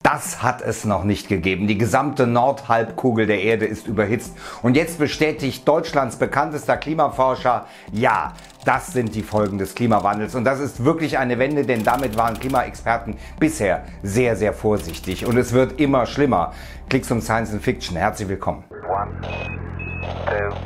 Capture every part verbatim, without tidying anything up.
Das hat es noch nicht gegeben. Die gesamte Nordhalbkugel der Erde ist überhitzt. Und jetzt bestätigt Deutschlands bekanntester Klimaforscher, ja, das sind die Folgen des Klimawandels. Und das ist wirklich eine Wende, denn damit waren Klimaexperten bisher sehr, sehr vorsichtig. Und es wird immer schlimmer. Klicks um Science and Fiction. Herzlich willkommen. One, two.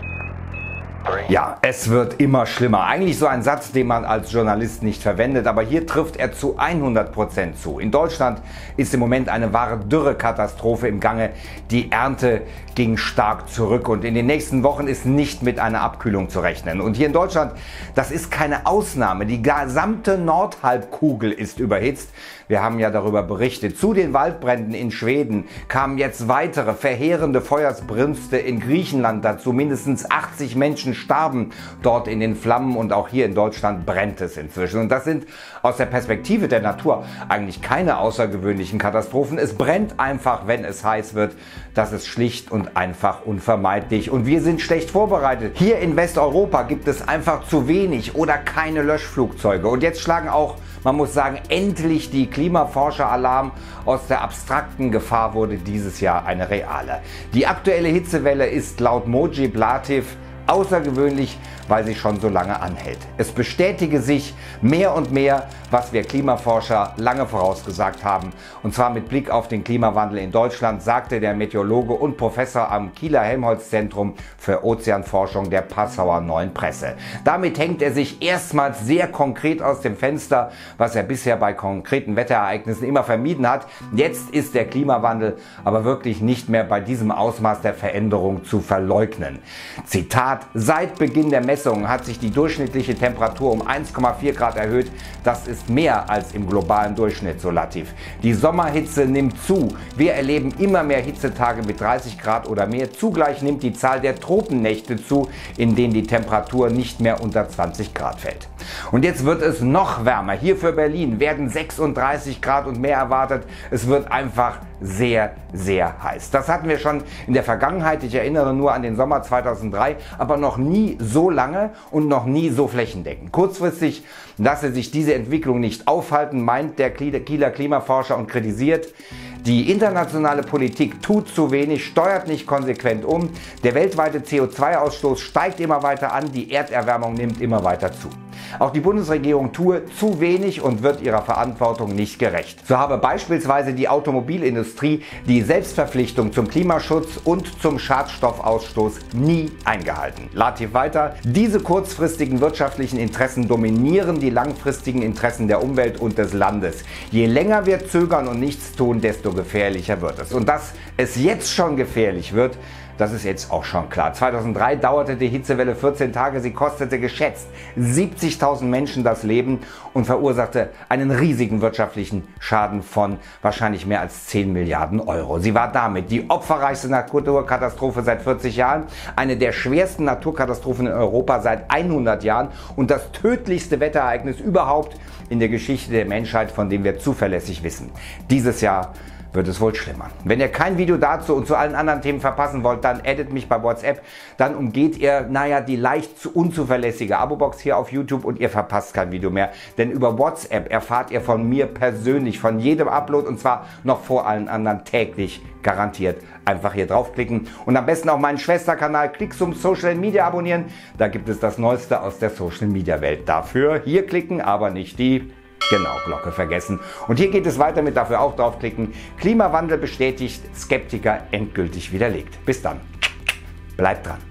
Ja, es wird immer schlimmer. Eigentlich so ein Satz, den man als Journalist nicht verwendet, aber hier trifft er zu hundert Prozent zu. In Deutschland ist im Moment eine wahre Dürrekatastrophe im Gange. Die Ernte ging stark zurück und in den nächsten Wochen ist nicht mit einer Abkühlung zu rechnen. Und hier in Deutschland, das ist keine Ausnahme. Die gesamte Nordhalbkugel ist überhitzt. Wir haben ja darüber berichtet. Zu den Waldbränden in Schweden kamen jetzt weitere verheerende Feuersbrünste in Griechenland dazu. Mindestens achtzig Menschen starben dort in den Flammen und auch hier in Deutschland brennt es inzwischen. Und das sind aus der Perspektive der Natur eigentlich keine außergewöhnlichen Katastrophen. Es brennt einfach, wenn es heiß wird. Das ist schlicht und einfach unvermeidlich. Und wir sind schlecht vorbereitet. Hier in Westeuropa gibt es einfach zu wenig oder keine Löschflugzeuge. Und jetzt schlagen auch, man muss sagen, endlich die Klimaforscher Alarm. Aus der abstrakten Gefahr wurde dieses Jahr eine reale. Die aktuelle Hitzewelle ist laut Mojib Latif außergewöhnlich, weil sie schon so lange anhält. Es bestätige sich mehr und mehr, was wir Klimaforscher lange vorausgesagt haben. Und zwar mit Blick auf den Klimawandel in Deutschland, sagte der Meteorologe und Professor am Kieler Helmholtz-Zentrum für Ozeanforschung der Passauer Neuen Presse. Damit hängt er sich erstmals sehr konkret aus dem Fenster, was er bisher bei konkreten Wetterereignissen immer vermieden hat. Jetzt ist der Klimawandel aber wirklich nicht mehr bei diesem Ausmaß der Veränderung zu verleugnen. Zitat: Seit Beginn der Messungen hat sich die durchschnittliche Temperatur um eins Komma vier Grad erhöht. Das ist mehr als im globalen Durchschnitt, so Latif. Die Sommerhitze nimmt zu. Wir erleben immer mehr Hitzetage mit dreißig Grad oder mehr. Zugleich nimmt die Zahl der Tropennächte zu, in denen die Temperatur nicht mehr unter zwanzig Grad fällt. Und jetzt wird es noch wärmer. Hier für Berlin werden sechsunddreißig Grad und mehr erwartet. Es wird einfach sehr, sehr heiß. Das hatten wir schon in der Vergangenheit. Ich erinnere nur an den Sommer zweitausenddrei, aber noch nie so lange und noch nie so flächendeckend. Kurzfristig lasse sich diese Entwicklung nicht aufhalten, meint der Kieler Klimaforscher und kritisiert: Die internationale Politik tut zu wenig, steuert nicht konsequent um. Der weltweite C O zwei Ausstoß steigt immer weiter an, die Erderwärmung nimmt immer weiter zu. Auch die Bundesregierung tue zu wenig und wird ihrer Verantwortung nicht gerecht. So habe beispielsweise die Automobilindustrie die Selbstverpflichtung zum Klimaschutz und zum Schadstoffausstoß nie eingehalten. Latif weiter: Diese kurzfristigen wirtschaftlichen Interessen dominieren die langfristigen Interessen der Umwelt und des Landes. Je länger wir zögern und nichts tun, desto gefährlicher wird es. Und dass es jetzt schon gefährlich wird, das ist jetzt auch schon klar. zweitausenddrei dauerte die Hitzewelle vierzehn Tage, sie kostete geschätzt siebzigtausend Menschen das Leben und verursachte einen riesigen wirtschaftlichen Schaden von wahrscheinlich mehr als zehn Milliarden Euro. Sie war damit die opferreichste Naturkatastrophe seit vierzig Jahren, eine der schwersten Naturkatastrophen in Europa seit hundert Jahren und das tödlichste Wetterereignis überhaupt in der Geschichte der Menschheit, von dem wir zuverlässig wissen. Dieses Jahr wird es wohl schlimmer. Wenn ihr kein Video dazu und zu allen anderen Themen verpassen wollt, dann addet mich bei WhatsApp. Dann umgeht ihr, naja, die leicht unzuverlässige Abo-Box hier auf YouTube und ihr verpasst kein Video mehr. Denn über WhatsApp erfahrt ihr von mir persönlich, von jedem Upload und zwar noch vor allen anderen täglich garantiert. Einfach hier draufklicken und am besten auch meinen Schwesterkanal Klicks um Social Media abonnieren. Da gibt es das Neueste aus der Social Media Welt. Dafür hier klicken, aber nicht die Genau, Glocke vergessen. Und hier geht es weiter mit dafür auch draufklicken. Klimawandel bestätigt, Skeptiker endgültig widerlegt. Bis dann. Bleibt dran.